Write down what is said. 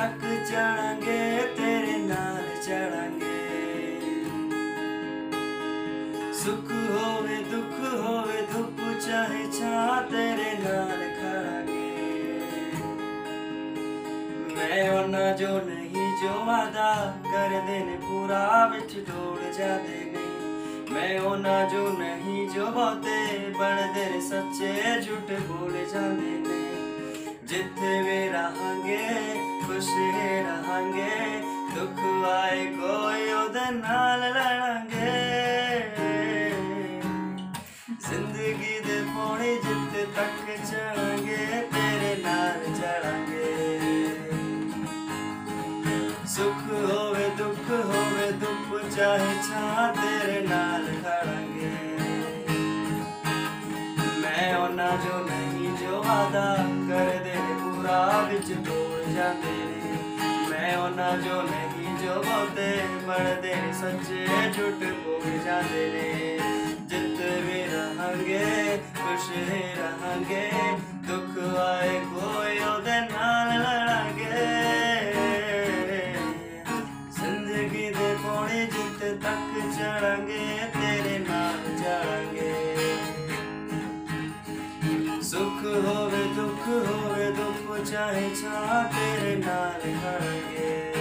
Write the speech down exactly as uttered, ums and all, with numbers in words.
तक चढ़ांगे तेरे नाल चढ़ांगे। सुख होवे दुख होवे धुप चाहे छां तेरे नाल खड़ांगे। मैं उन्हां जो नहीं जो वादा करदे ने पूरा विच डोल जांदे ने। मैं उन्हां जो नहीं जो बहुते बनदे ने सच्चे झूठ बोल जांदे ने। जिथे वे रहांगे खुश रहांगे, दुख आए कोई ओदे नाल लड़ांगे। जिंदगी दे पौड़े जिथे तक चढ़ांगे तेरे नाल चढ़ांगे। सुख होवे दुख होवे धुप चाहे छां तेरे नाल खड़ांगे। मैं उन्हां जो नहीं जो वादा करदे ने पूरा विच डोल जांदे ने। मैं उन्हां जो नहीं जो बहुते बनदे ने सच्चे झूठ बोल जांदे ने। जिथे भी रहांगे खुश रहांगे, दुख आए कोई ओदे नाल लड़ांगे। जिंदगी दे पौड़े जिथे तक चढ़ांगे तेरे नाल चढ़ांगे। सुख होवे दुख होवे धुप चाहे छां तेरे नाल खड़ांगे।